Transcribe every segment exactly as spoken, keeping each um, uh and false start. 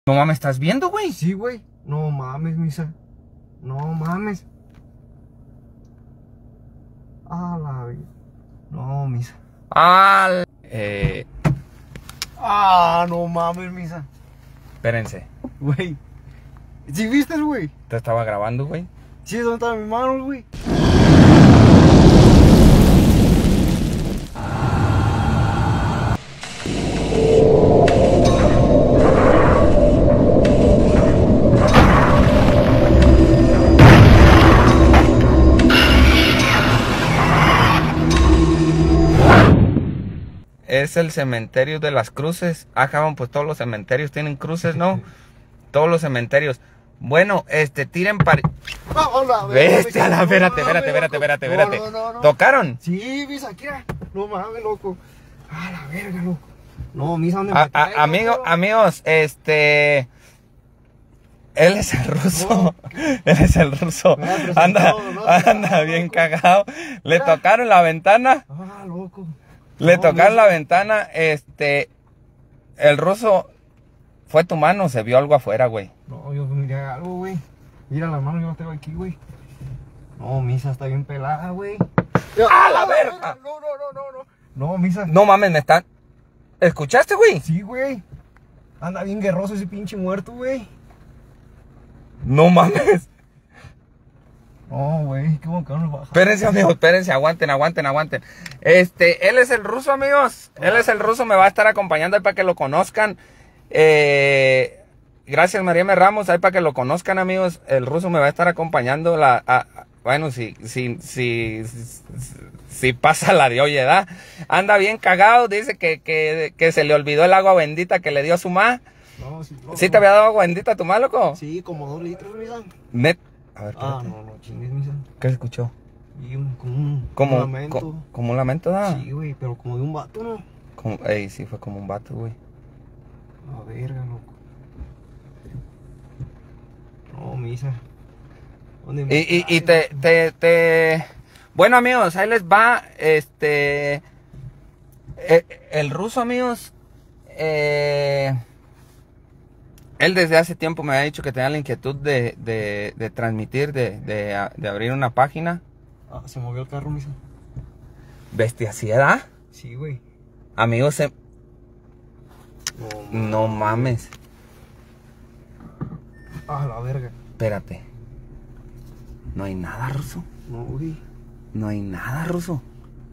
No mames, ¿estás viendo, güey? Sí, güey. No mames, misa. No mames. Ah, la vida. No, misa. Ah, eh... Ah, no mames, misa. Espérense. Güey. ¿Sí viste, güey? Te estaba grabando, güey. Sí, ¿dónde están mis manos, güey? Es el cementerio de las cruces. Ah, cabrón, pues todos los cementerios tienen cruces, ¿no? Todos los cementerios. Bueno, este, tiren para... Oh, la Bestia, la, espérate, espérate, espérate, espérate, espérate. No, no, no, no. ¿Tocaron? Sí, misa, aquí. No mames, loco. Ah, la verga, loco. No, misa, ¿dónde A, me traes, a, amigo, loco? amigos, este... Él es el ruso. No. Él es el ruso. Me ha presentado, Anda, ¿no? anda bien cagado. Le Mira. tocaron la ventana. Ah, loco. Le No, tocaron misa. la ventana. Este... El ruso... Fue tu mano, se vio algo afuera, güey. No, yo miré algo, güey. Mira la mano, yo la tengo aquí, güey. No, misa está bien pelada, güey. ¡Ah, la verga! No, no, no, no, no. No, misa. No mames, me están... ¿Escuchaste, güey? Sí, güey. Anda bien guerroso ese pinche muerto, güey. No mames. No, güey, qué bueno que no nos baja. Espérense, amigos, espérense, aguanten, aguanten, aguanten. Este, él es el ruso, amigos. Él es el ruso, me va a estar acompañando ahí para que lo conozcan. Eh, gracias, María M. Ramos, ahí para que lo conozcan, amigos. El ruso me va a estar acompañando. La, a, a, bueno, si, si, si, si, si pasa la de hoy, ¿verdad? Anda bien cagado, dice que, que, que se le olvidó el agua bendita que le dio a su ma. No, sí, loco. ¿Sí te había dado agua bendita a tu ma, loco? Sí, como dos litros, misa. Net. A ver, Ah, espérate. no, no, chingues, misa. ¿Qué se escuchó? Y un, como un, Como un un lamento. co- como un lamento, ¿da? Sí, güey, pero como de un vato, ¿no? Como, ey, sí, fue como un vato, güey. A verga, loco. No, misa. ¿Dónde me Y, y, y traes, te, loco? te, te... Bueno, amigos, ahí les va, este... eh, El ruso, amigos, eh, él desde hace tiempo me había dicho que tenía la inquietud de, de, de transmitir, de, de, de abrir una página. Ah, se movió el carro, misa. Bestiacidad. Sí, güey. Amigos, se... No, no mames. Ah, la verga. Espérate. No hay nada, ruso. No, güey. No hay nada, ruso.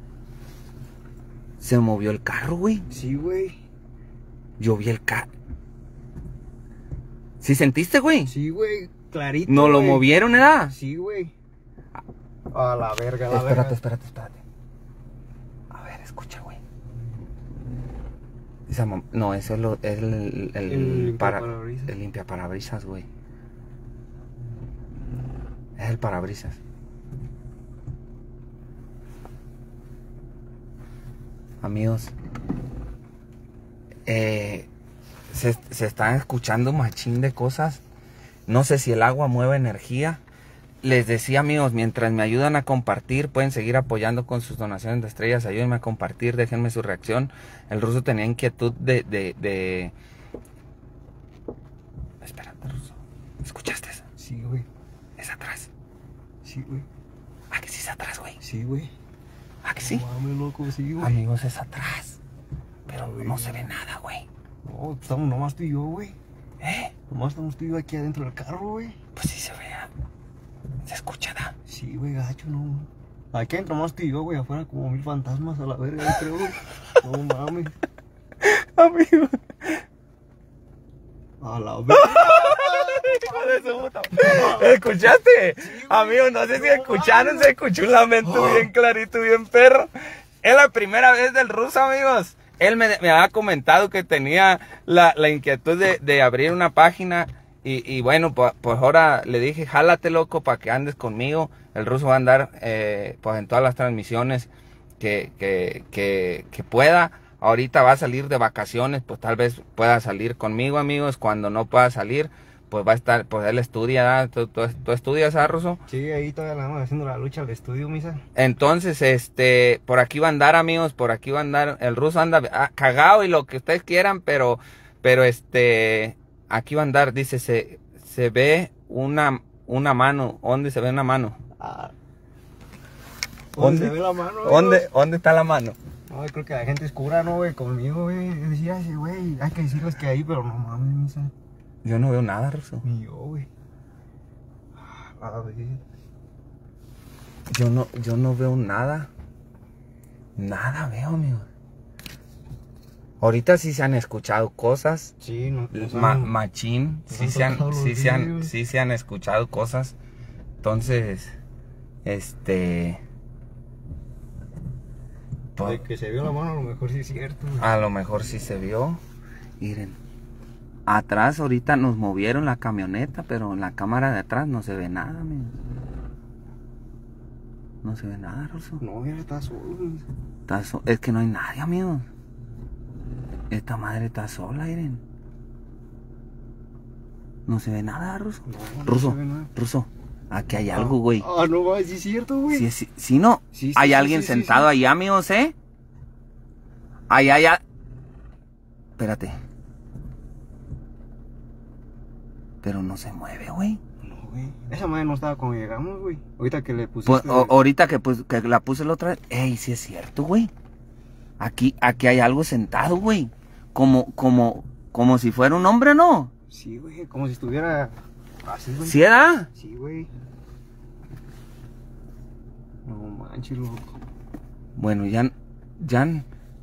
Se movió el carro, güey. Sí, güey. Yo vi el carro. ¿Sí sentiste, güey? Sí, güey. Clarito. ¿No lo güey. movieron, edad? Sí, güey. A la verga, la Espérate, verga. espérate, espérate. A ver, escucha, güey. Esa mam- No, ese es, lo, es el, el, El para, limpiaparabrisas. el limpiaparabrisas, güey. Es el parabrisas. Amigos, eh, se, se están escuchando machín de cosas. No sé si el agua mueve energía. Les decía, amigos, mientras me ayudan a compartir, pueden seguir apoyando con sus donaciones de estrellas. Ayúdenme a compartir, déjenme su reacción. El ruso tenía inquietud de... de, de... Espérate, ruso. ¿Escuchaste eso? Sí, güey. Es atrás. Sí, güey. Ah, que sí es atrás, güey. Sí, güey. Ah, que sí. No mames, loco, sí, güey. Amigos, es atrás. Pero Güey. no se ve nada, güey. No, estamos nomás tú y yo, güey. ¿Eh? Nomás estamos tú y yo aquí adentro del carro, güey. Pues sí se vea. Se escucha, ¿da? Sí, güey, gacho, no. Aquí adentro nomás tú y yo, güey. Afuera como mil fantasmas a la verga, yo creo, güey. No mames. Amigo. A la verga. Hijo de su puta. ¿Escuchaste? Amigo, no sé si escucharon, se escuchó un lamento bien clarito, bien perro. Es la primera vez del ruso, amigos. Él me, me había comentado que tenía la, la inquietud de, de abrir una página. Y, y bueno, pues, pues ahora le dije, jálate, loco, para que andes conmigo. El ruso va a andar eh, pues en todas las transmisiones que, que, que, que pueda. Ahorita va a salir de vacaciones, pues tal vez pueda salir conmigo, amigos. Cuando no pueda salir, pues va a estar, pues él estudia, ¿tú, tú, tú estudias, ¿ah, ruso? Sí, ahí todavía la vamos haciendo la lucha al estudio, misa. Entonces, este, por aquí va a andar, amigos, por aquí va a andar. El ruso anda ah, cagado y lo que ustedes quieran, pero, pero este, aquí va a andar, dice, se, se ve una, una mano. ¿Dónde se ve una mano? Ah. ¿Dónde? ¿Dónde se ve la mano? ¿Dónde, ¿Dónde está la mano? No, yo creo que la gente es cura, ¿no, güey? Conmigo, güey. Yo decía ese, güey, hay que decirles que ahí, pero no mames, misa. Yo no veo nada, Ruso. Ni yo, güey. A ver. Yo no, yo no veo nada. Nada veo, amigo. Ahorita sí se han escuchado cosas. Sí, no. Ma machín. Sí se, han, sí, se han, sí se han escuchado cosas. Entonces, este... De que se vio la mano, a lo mejor sí es cierto. Güey. A lo mejor sí se vio. Miren. Atrás ahorita nos movieron la camioneta, pero en la cámara de atrás no se ve nada, amigo. No se ve nada, Ruso. No, mira, está solo. Güey. Está so es que no hay nadie, amigo. Esta madre está sola, miren. No se ve nada, Ruso. No, no Ruso, se ve nada. Ruso. Aquí hay algo, güey. Ah, no, güey, sí es cierto, güey. Sí, sí, sí, no. Sí, sí, hay sí, alguien sí, sí, sentado sí. ahí, amigos, ¿eh? Ahí, ahí, ahí. Espérate. Pero no se mueve, güey. No, güey. Esa madre no estaba cuando llegamos, güey. Ahorita que le pusiste... Pues, o- ahorita que, pues, que la puse la otra vez. Ey, sí es cierto, güey. Aquí, aquí hay algo sentado, güey. Como, como, como si fuera un hombre, ¿no? Sí, güey, como si estuviera así, güey. ¿Sí era? Sí, güey. No manches, loco. Bueno, ya, ya,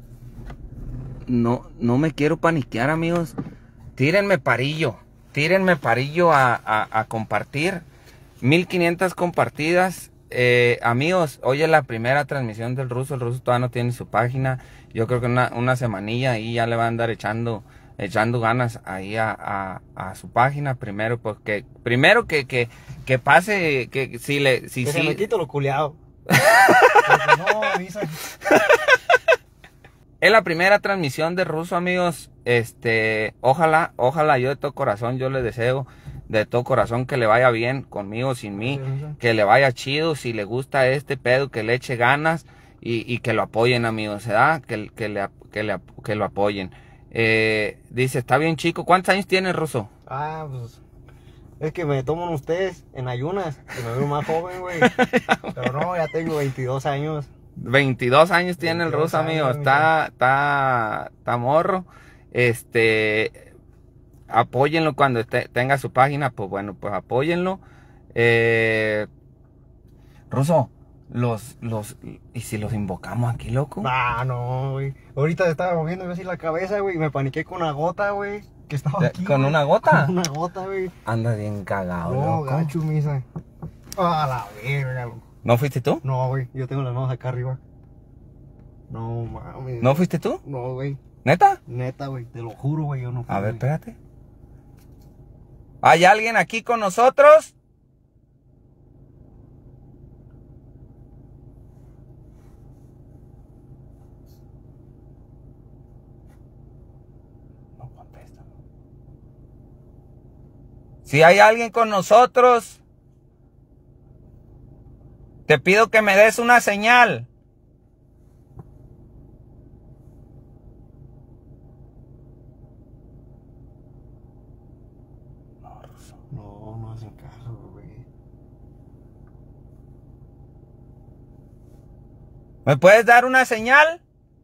no, no me quiero paniquear, amigos. Tírenme parillo, tírenme parillo a, a, a compartir. mil quinientas compartidas. Eh, amigos, hoy es la primera transmisión del Ruso. El Ruso todavía no tiene su página. Yo creo que una, una semanilla ahí ya le va a andar echando, echando ganas ahí a, a, a su página. Primero, porque, primero que, que, que pase, que si le, si Que sí. se me quito lo culeado. No, avisa. Es la primera transmisión de Ruso, amigos. Este, ojalá, ojalá, yo de todo corazón, yo le deseo de todo corazón que le vaya bien, conmigo, sin mí, que le vaya chido, si le gusta este pedo, que le eche ganas y, y que lo apoyen, amigos, ¿verdad? Que, que, le, que, le, que lo apoyen. Eh, dice, está bien chico. ¿Cuántos años tiene, Ruso? Ah, pues... Es que me toman ustedes en ayunas, que me veo más joven, güey. Pero no, ya tengo veintidós años. veintidós años tiene el veintidós Ruso, amigo. años, Está, está, está morro. Este, apóyenlo cuando te, tenga su página, pues bueno, pues apóyenlo. Eh, Ruso, los, los, ¿y si los invocamos aquí, loco? Ah, no, güey. Ahorita estaba moviendo así la cabeza, güey, y me paniqué con una gota, güey. Que estaba aquí. ¿Con güey. una gota? Con una gota, güey. Anda bien cagado, No, loco. gacho, misa. A la verga, loco. ¿No fuiste tú? No, güey, yo tengo las manos acá arriba. No, mames. ¿No fuiste tú? No, güey. ¿Neta? Neta, güey, te lo juro, güey, yo no fui, A ver, güey. espérate. ¿Hay alguien aquí con nosotros? No contesta. Si hay alguien con nosotros, te pido que me des una señal. No, no hacen caso, güey. ¿Me puedes dar una señal?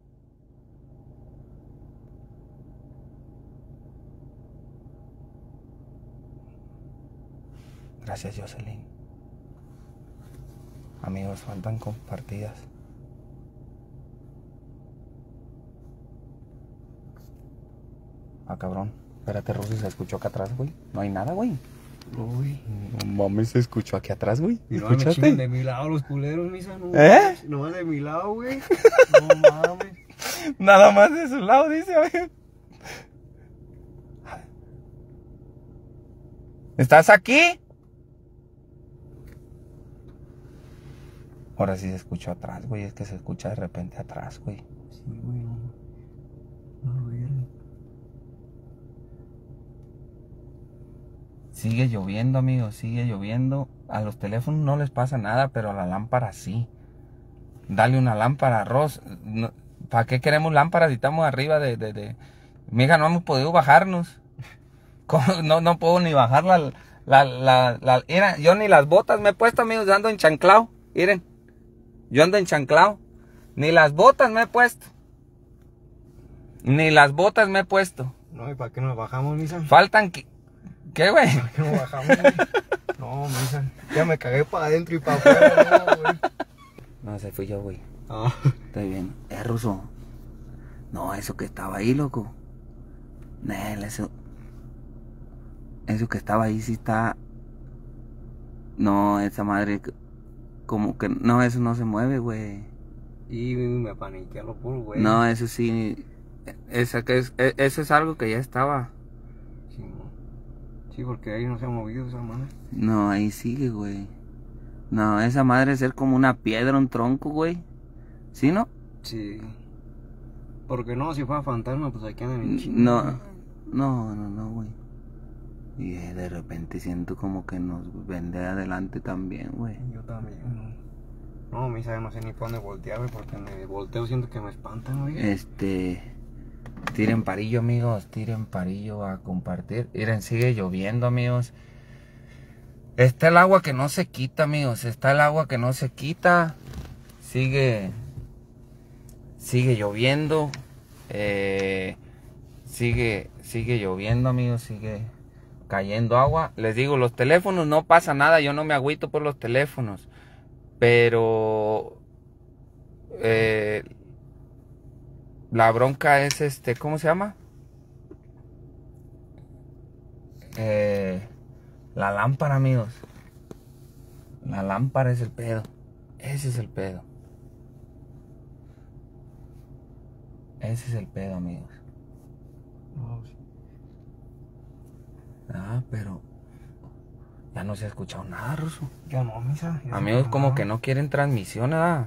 Gracias, Jocelyn. Amigos, faltan compartidas. Ah, cabrón. Espérate, Rusi, se escuchó acá atrás, güey. No hay nada, güey. No, güey. No mames, se escuchó aquí atrás, güey. Y no me chingan de mi lado los culeros, misa, no. ¿Eh? No de mi lado, güey. No mames. Nada más de su lado, dice, güey. ¿Estás aquí? Ahora sí se escuchó atrás, güey. Es que se escucha de repente atrás, güey. Sí, güey, no. No, güey. Sigue lloviendo, amigos, sigue lloviendo. A los teléfonos no les pasa nada, pero a la lámpara sí. Dale una lámpara, Ross. No, ¿para qué queremos lámparas si estamos arriba de, de, de... Mija, no hemos podido bajarnos. ¿Cómo? No, no puedo ni bajar la, la, la, la, mira, yo ni las botas me he puesto, amigos, ando enchanclado, miren, yo ando enchanclado, ni las botas me he puesto, ni las botas me he puesto. No, ¿y para qué nos bajamos, Misa? Faltan, ¿qué, ¿qué güey? ¿Para qué nos bajamos, güey? No, Misa, ya me cagué para adentro y para afuera, no, güey. No, se fui yo, güey. Ah. Estoy bien. Eh, Ruso. No, eso que estaba ahí, loco. Nel, eso... Eso que estaba ahí sí está... No, esa madre... Como que... No, eso no se mueve, güey. Y me paniqué a lo puro, güey. No, eso sí... Esa que es, eso es algo que ya estaba. Sí, no. Sí, porque ahí no se ha movido esa madre. No, ahí sigue, güey. No, esa madre es ser como una piedra, un tronco, güey. ¿Sí, no? Sí. Porque no, si fuera fantasma, pues aquí andan en chingo. No, no, no, no, güey. Y eh, de repente siento como que nos ven de adelante también, güey. Yo también, no. No, Misa, no sé ni por dónde voltear, güey, porque me volteo, siento que me espantan, güey. Este... Tiren parillo, amigos, tiren parillo a compartir. Miren, sigue lloviendo, amigos. Está el agua que no se quita, amigos. Está el agua que no se quita. Sigue... Sigue lloviendo. Eh, sigue, sigue lloviendo, amigos. Sigue cayendo agua. Les digo, los teléfonos no pasa nada. Yo no me agüito por los teléfonos. Pero... Eh, la bronca es este, ¿cómo se llama? Eh, la lámpara, amigos. La lámpara es el pedo. Ese es el pedo. Ese es el pedo, amigos. Ah, pero ya no se ha escuchado nada, Ruso. Ya no, Misa. Ya Amigos, no, como no. que no quieren transmisión, ¿verdad?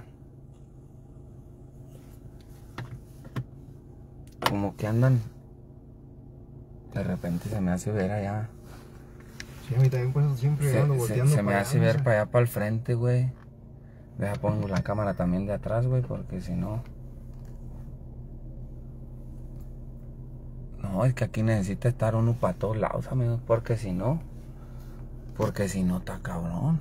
Como que andan. De repente se me hace ver allá. Sí, a mí también por eso siempre Se, ando se- volteando se me para hace allá, ver Misa. para allá para el frente, güey. Deja pongo la cámara también de atrás, güey, porque si no. No, es que aquí necesita estar uno para todos lados, amigos, porque si no. Porque si no está cabrón.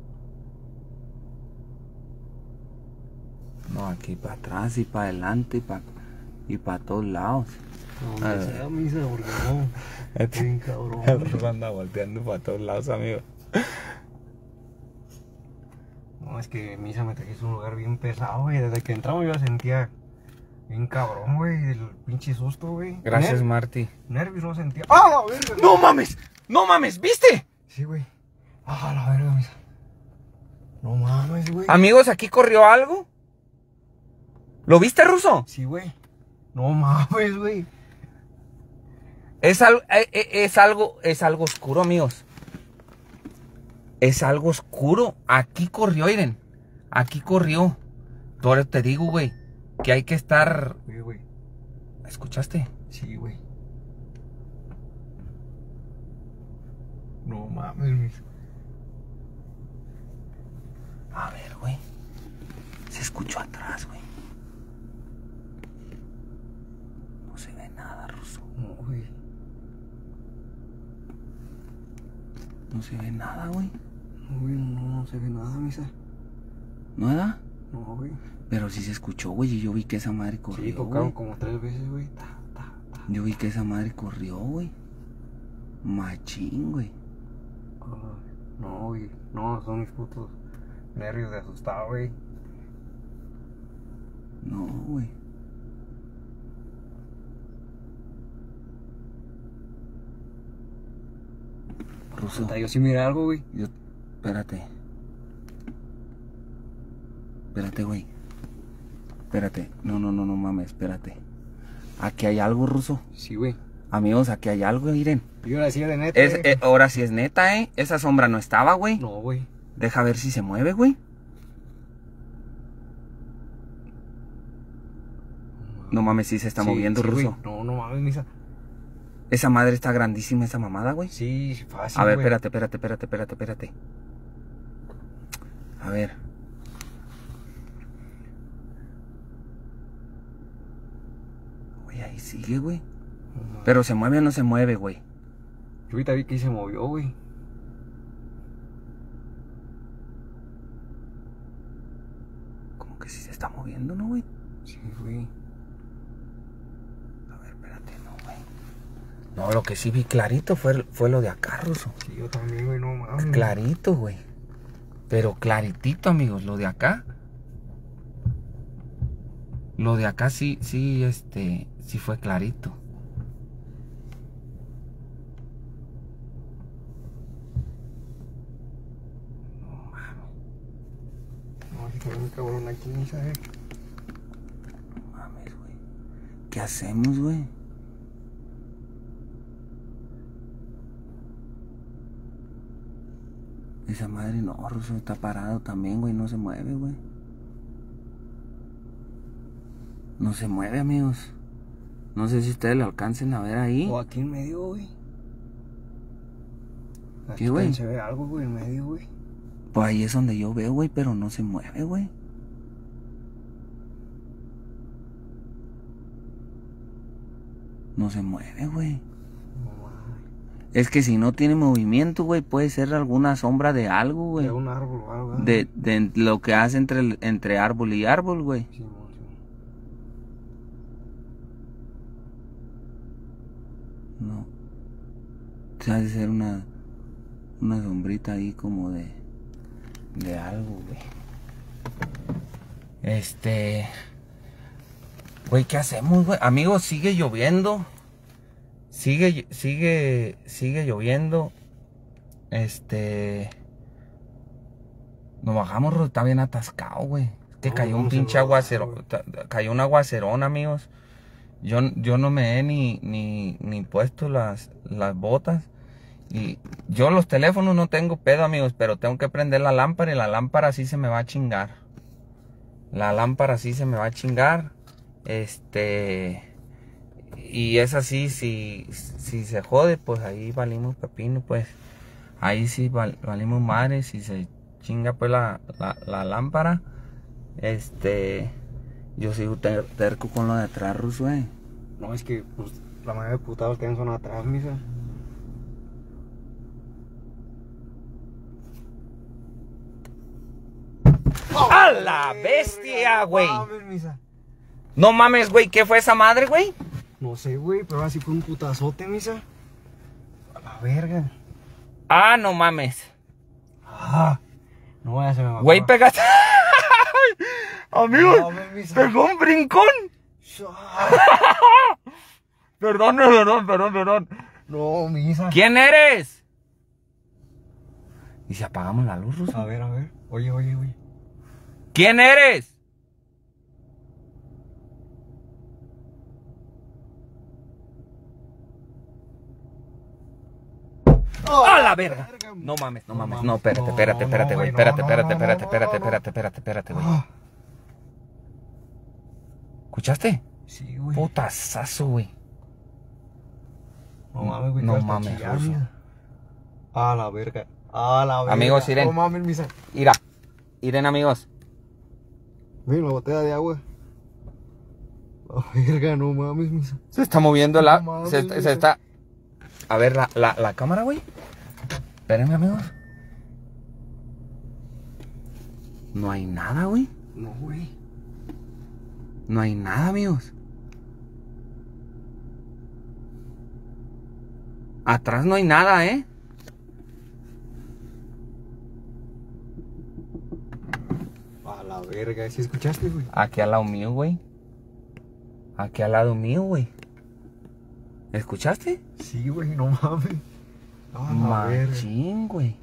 No, aquí para atrás y para adelante y para y para todos lados. No, Ah. sea, Misa, porque no. Bien cabrón. El Ruso anda volteando para todos lados, amigo. No, es que Misa me trajiste a un lugar bien pesado, güey. Desde que entramos yo sentía bien cabrón, güey. El pinche susto, güey. Gracias, Ner- Marty. Nervios no sentía. ¡Ah, la verga! ¡No mames! ¡No mames! ¿Viste? Sí, güey. ¡Ah, la verga, Misa! No mames, güey. Amigos, aquí corrió algo. ¿Lo viste, Ruso? Sí, güey. No mames, güey. Es, al- eh, eh, es algo, es algo oscuro, amigos. Es algo oscuro. Aquí corrió, Iren. Aquí corrió. Ahora te digo, güey, que hay que estar. Oye, güey. ¿Escuchaste? Sí, güey. No mames, Misa. A ver, güey. Se escuchó atrás, güey. No se ve nada, Ruso. No, güey. No se ve nada, güey. No, güey, no, no se ve nada, Misa. ¿No era? No, güey. Pero sí se escuchó, güey. Y yo vi que esa madre corrió, Sí, tocaron güey. como tres veces, güey. Ta, ta, ta. Yo vi que esa madre corrió, güey. Machín, güey. Ah, no, güey. No, son mis putos nervios de asustado, güey. No, güey. Ruso, Puta, yo sí miré algo, güey. yo... Espérate. Espérate, güey. Espérate. No, no, no, no mames, espérate. Aquí hay algo, Ruso. Sí, güey. Amigos, aquí hay algo, miren. Yo la decía de neta. Es, güey. eh, ahora sí es neta, ¿eh? Esa sombra no estaba, güey. No, güey. Deja ver si se mueve, güey. No mames, sí se está Sí, moviendo, sí, Ruso. güey. No, no mames, Misa. Esa madre está grandísima, esa mamada, güey. Sí, fácil. A ver, güey. espérate, espérate, espérate, espérate, espérate. A ver. Güey, ahí sigue, güey. No mames. Pero se mueve o no se mueve, güey. Yo ahorita vi que se movió, güey. Como que sí se está moviendo, ¿no, güey? Sí, güey. A ver, espérate, no, güey. No, lo que sí vi clarito fue, fue lo de acá, Ruso. Sí, yo también, güey, no mames. Clarito, güey. Pero claritito, amigos, lo de acá. Lo de acá sí, sí, este, sí fue clarito. No mames. No, sí, también un cabrón aquí, ni sabes. No mames, güey. ¿Qué hacemos, güey? Esa madre no, Ruso, está parado también, güey, no se mueve, güey. No se mueve, amigos. No sé si ustedes lo alcancen a ver ahí. O aquí en medio, güey. ¿Qué, güey? Se ve algo, güey, en medio, güey. Pues ahí es donde yo veo, güey, pero no se mueve, güey. No se mueve, güey. No mames. Es que si no tiene movimiento, güey, puede ser alguna sombra de algo, güey. De un árbol o algo, ¿verdad? De, de lo que hace entre, entre árbol y árbol, güey. Sí, no, sí. No. O sea, ha de ser una, una sombrita ahí como de, de algo, güey. Este... Güey, ¿qué hacemos, güey? Amigos, sigue lloviendo. Sigue, sigue, sigue lloviendo. Este... Nos bajamos, Ruso, está bien atascado, güey. Es que No, cayó un vamos a pinche bajar, aguacero. güey. ta- Cayó un aguacerón, amigos. Yo, yo no me he ni, ni, ni puesto las, las botas. Y yo los teléfonos no tengo pedo, amigos, pero tengo que prender la lámpara y la lámpara sí se me va a chingar. La lámpara sí se me va a chingar. Este... Y es así, si, si se jode, pues ahí valimos pepino, pues. Ahí sí val, valimos madre, si se chinga pues la, la, la lámpara. Este... Yo sigo ter, terco con lo de atrás, Ruso, eh. No, es que, pues, la mayoría de putados tienen zona atrás, misa. ¡A la bestia, güey! No mames, misa. No mames, güey, ¿qué fue esa madre, güey? No sé, güey, pero ahora sí fue un putazote, misa. A la verga. Ah, no mames. Ah, no, ya se me va. Güey, pegaste. Amigos, No mames, misa. pegó un brincón. Perdón, perdón, perdón, perdón. No, misa. ¿Quién eres? ¿Y si apagamos la luz, Ruso? A ver, a ver. Oye, oye, oye. ¿Quién eres? ¡A la verga! No mames, no mames. No, espérate, espérate, espérate, güey. Espérate, espérate, espérate, espérate, espérate, espérate, espérate, güey. ¿Escuchaste? Sí, güey. Putazazo, güey. No mames, güey. No que hasta mames, chillar, Ruso. misa. A la verga. A la verga. Amigos, Irene. No mames, misa. Mira, miren, amigos. Miren la botella de agua. La verga, no mames, misa. Se está moviendo la... No mames, se, güey. se está... A ver, la, la, la cámara, güey. Espérenme, amigos. No hay nada, güey. No, güey. No hay nada, amigos. Atrás no hay nada, ¿eh? A la verga. ¿Sí escuchaste, güey? Aquí al lado mío, güey. Aquí al lado mío, güey. ¿Escuchaste? Sí, güey, no mames. A la verga. Machín, güey.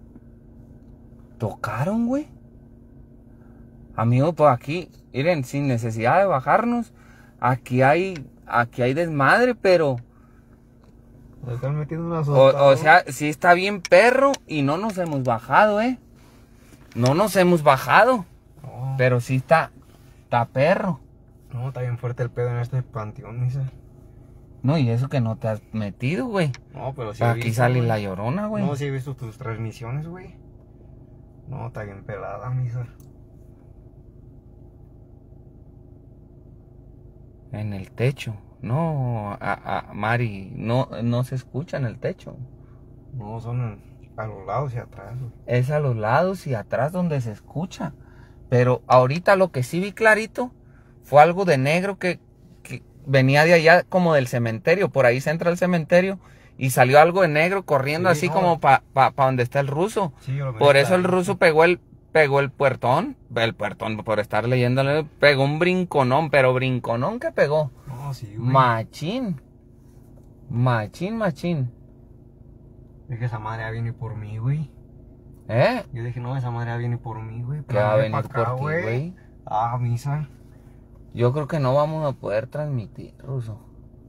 Tocaron, güey. Amigos, pues aquí, miren, sin necesidad de bajarnos, aquí hay, aquí hay desmadre, pero, Se están metiendo una o, sopa. o sea, sí está bien perro y no nos hemos bajado, eh. No nos hemos bajado, No, pero sí está, está perro. no, está bien fuerte el pedo en este panteón, misa. No, y eso que no te has metido, güey. No, pero sí he Aquí visto, sale güey. la Llorona, güey. No, sí he visto tus transmisiones, güey. No, está bien pelada, misa. En el techo. No, a, a Mari, no, no se escucha en el techo. No, son a los lados y atrás, güey. Es a los lados y atrás donde se escucha. Pero ahorita lo que sí vi clarito fue algo de negro que, que venía de allá como del cementerio. Por ahí se entra el cementerio y salió algo de negro corriendo, sí, así no, como para pa, pa donde está el ruso. Sí, por eso el ruso pegó el, pegó el puertón. El puertón, por estar leyéndole, pegó un brinconón, pero brinconón que pegó. No, sí, güey. Machín. Machín, machín. Es que esa madre viene por mí, güey. ¿Eh? Yo dije, no, esa madre viene por mí, güey. ¿Qué va a venir por ti, güey? Ah, misa. Yo creo que no vamos a poder transmitir, ruso.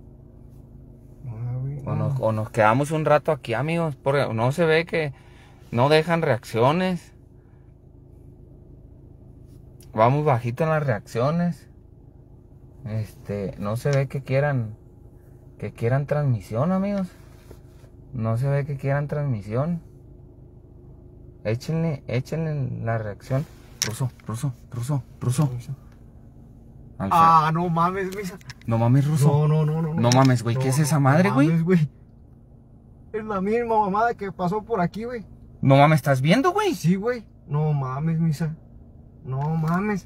No, güey, no. O, nos, o nos quedamos un rato aquí, amigos, porque no se ve que no dejan reacciones. Vamos bajito en las reacciones. Este, no se ve que quieran que quieran transmisión, amigos. No se ve que quieran transmisión. Échenle, échenle la reacción. Ruso, ruso, ruso, ruso. Ah, no mames, misa. No mames, ruso. No, no, no, no. No mames, güey. No, ¿Qué es no, esa madre, güey? No mames, güey. Es la misma mamada que pasó por aquí, güey. No mames, ¿estás viendo, güey? Sí, güey. No mames, misa. No mames.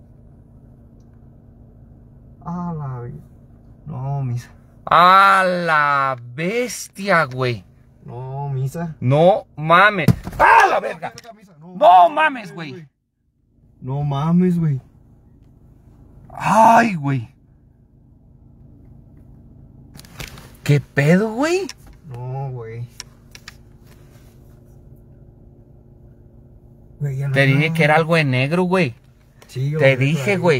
A la vida. No, misa. A la bestia, güey. No, misa. No mames. ¡Ah, la verga! No, no mames, güey. No mames, güey. Ay, güey. ¿Qué pedo, güey? No, güey. Güey, ya no. Te dije que era algo de negro, güey. Sí, yo Te dije, güey.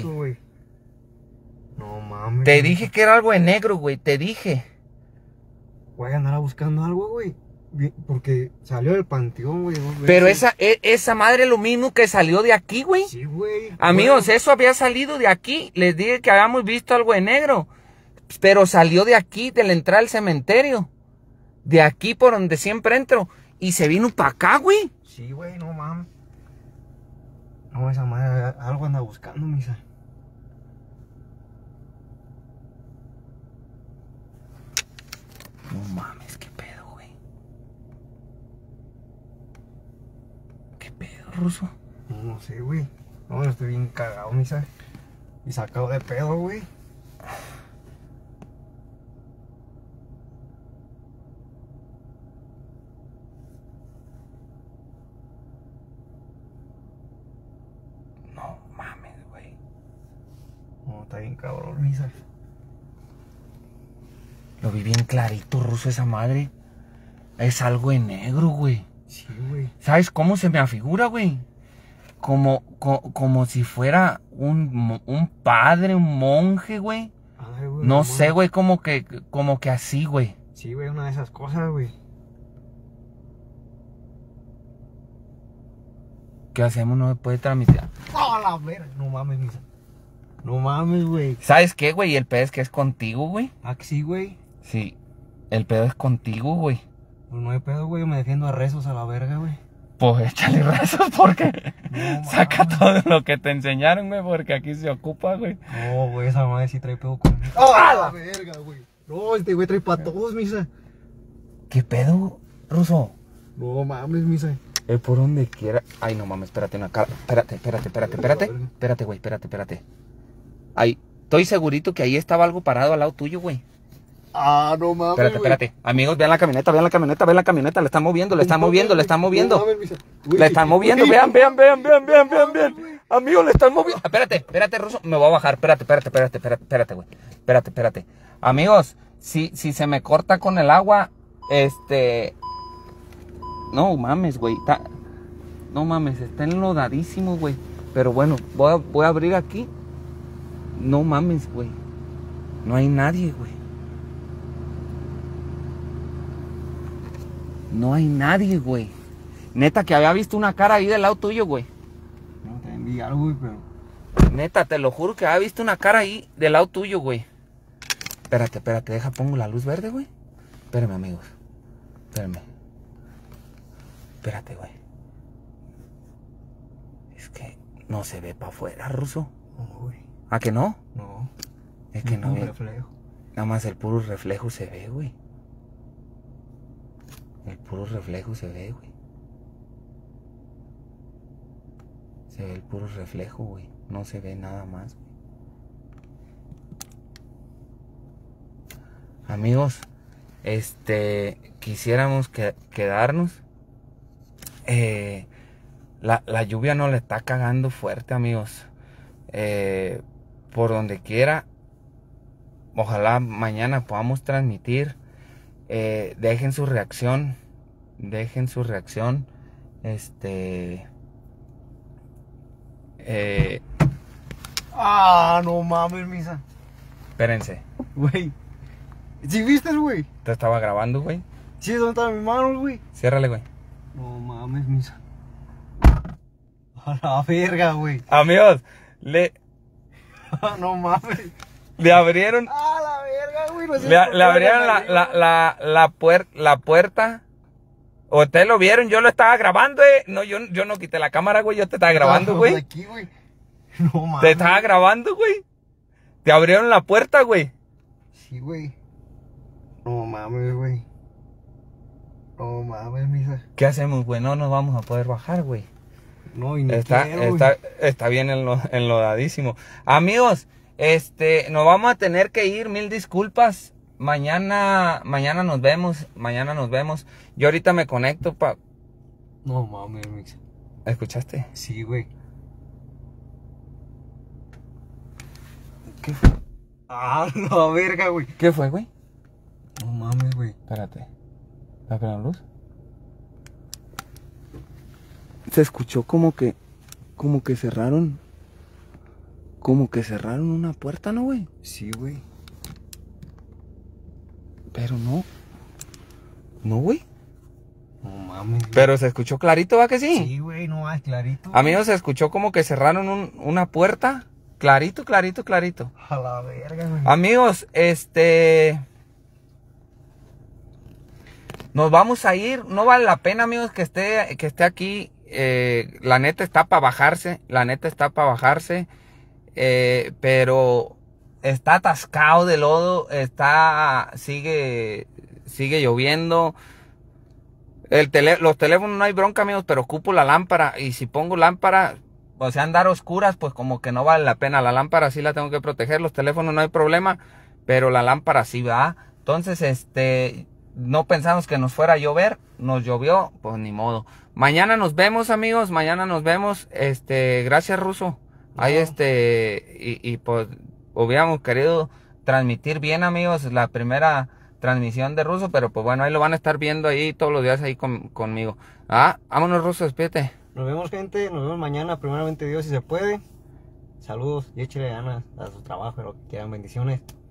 No mames. Te dije que era algo de negro, güey. Te dije. Voy a andar buscando algo, güey. Porque salió del panteón, güey. Pero esa, e, esa madre lo mismo que salió de aquí, güey. Sí, güey. Amigos, eso había salido de aquí. Les dije que habíamos visto algo de negro. Pero salió de aquí, de la entrada al cementerio. De aquí por donde siempre entro. Y se vino para acá, güey. Sí, güey, no mames. No, esa madre algo anda buscando, misa. No mames, qué pedo, güey. ¿Qué pedo, ruso? No, no sé, güey. No, estoy bien cagado, misa. Y sacado de pedo, güey. No mames, güey. No, está bien cabrón, misa. Lo vi bien clarito, ruso, esa madre. Es algo de negro, güey. Sí, güey. ¿Sabes cómo se me afigura, güey? Como, co, como si fuera un, un padre, un monje, güey. Ay, güey. No sé, güey, como que, como que así, güey. Sí, güey, una de esas cosas, güey. ¿Qué hacemos? No me puede transmitir. ¡Oh, la verga! No mames, misa. No mames, güey. ¿Sabes qué, güey? El pedo es que es contigo, güey. ¿Ah, que sí, güey? Sí. El pedo es contigo, güey. Pues no hay pedo, güey. Yo me defiendo a rezos a la verga, güey. Pues échale rezos porque no, saca todo lo que te enseñaron, güey, porque aquí se ocupa, güey. No, güey, esa madre sí trae pedo conmigo. ¡Oh, a la verga, güey! No, este güey trae para todos, misa. ¿Qué pedo, ruso? No mames, misa. Es por donde quiera. Ay, no mames, espérate una cara. Espérate, espérate, espérate, espérate. Espérate, güey, espérate, espérate. Ahí, estoy segurito que ahí estaba algo parado al lado tuyo, güey. Ah, no mames. Espérate, espérate. Amigos, vean la camioneta, vean la camioneta, vean la camioneta. Le están moviendo, le están moviendo, le están moviendo. No mames, le están moviendo, vean, vean, vean, vean, vean, vean, vean. Amigos, le están moviendo. Espérate, espérate, ruso. Me voy a bajar. Espérate, espérate, espérate, espérate, espérate, güey. Espérate, espérate. Amigos, si, si se me corta con el agua, este. No mames, güey. Está... No mames, está enlodadísimo, güey. Pero bueno, voy a, voy a abrir aquí. No mames, güey. No hay nadie, güey. No hay nadie, güey. Neta, que había visto una cara ahí del lado tuyo, güey. No, te envié algo, güey, pero... Neta, te lo juro que había visto una cara ahí del lado tuyo, güey. Espérate, espérate, deja, pongo la luz verde, güey. Espérame, amigos. Espérame. Espérate, güey. Es que no se ve para afuera, ruso. No, güey. ¿A que no? No. Es que no. Un reflejo. Nada más el puro reflejo se ve, güey. El puro reflejo se ve, güey. Se ve el puro reflejo, güey. No se ve nada más, güey. Amigos, este, quisiéramos que, quedarnos. Eh, la, la lluvia nos la está cagando fuerte, amigos. Eh, por donde quiera. Ojalá mañana podamos transmitir. Eh, dejen su reacción. Dejen su reacción. Este... Eh, Ah, no mames, misa. espérense. Güey. ¿Sí viste, güey? Te estaba grabando, güey. Sí, ¿dónde están mis manos, güey? Ciérrale, güey. No mames, misa. A la verga, güey. Amigos, le, No mames. le abrieron... A la verga, güey. No sé Le, por le qué abrieron me la, salí, la, güey. la, la, puer- la puerta. Ustedes lo vieron, yo lo estaba grabando, eh. No, yo, yo no quité la cámara, güey. Yo te estaba grabando, Estábamos güey. aquí, güey. No mames. Te estaba grabando, güey. Te abrieron la puerta, güey. Sí, güey. No mames, güey. No mames, misa. ¿Qué hacemos, güey? No nos vamos a poder bajar, güey. No, y ni Está, quiero, güey. está, está bien enlo- enlodadísimo. Amigos, este, nos vamos a tener que ir. Mil disculpas. Mañana, mañana nos vemos. Mañana nos vemos. Yo ahorita me conecto pa... No mames, misa. ¿Escuchaste? Sí, güey. ¿Qué fue? Ah, la verga, güey. ¿Qué fue, güey? No mames, güey. Espérate. ¿Está pegando luz? Se escuchó como que... Como que cerraron... Como que cerraron una puerta, ¿no, güey? Sí, güey. Pero no. No, güey. No mames. güey. Pero se escuchó clarito, ¿va que sí? Sí, güey, no más clarito. Amigos, se escuchó como que cerraron un- una puerta. Clarito, clarito, clarito. A la verga, güey. Amigos, este... nos vamos a ir. No vale la pena, amigos, que esté, que esté aquí. Eh, la neta está para bajarse. La neta está para bajarse. Eh, pero está atascado de lodo. Está... Sigue... Sigue lloviendo. El tele, los teléfonos no hay bronca, amigos, pero ocupo la lámpara. Y si pongo lámpara... O sea, andar oscuras, pues como que no vale la pena. La lámpara sí la tengo que proteger. Los teléfonos no hay problema. Pero la lámpara sí va. Entonces, este... no pensamos que nos fuera a llover. Nos llovió. Pues ni modo. Mañana nos vemos, amigos. Mañana nos vemos. Este... Gracias, Ruso. Ahí, No. este... Y, y pues... hubiéramos querido transmitir bien, amigos. La primera transmisión de Ruso. Pero pues bueno, ahí lo van a estar viendo ahí todos los días ahí con, conmigo. Ah, vámonos, Ruso. Despídete. Nos vemos, gente. Nos vemos mañana. Primeramente Dios, si se puede. Saludos y échale ganas a su trabajo, lo que quieran. Bendiciones.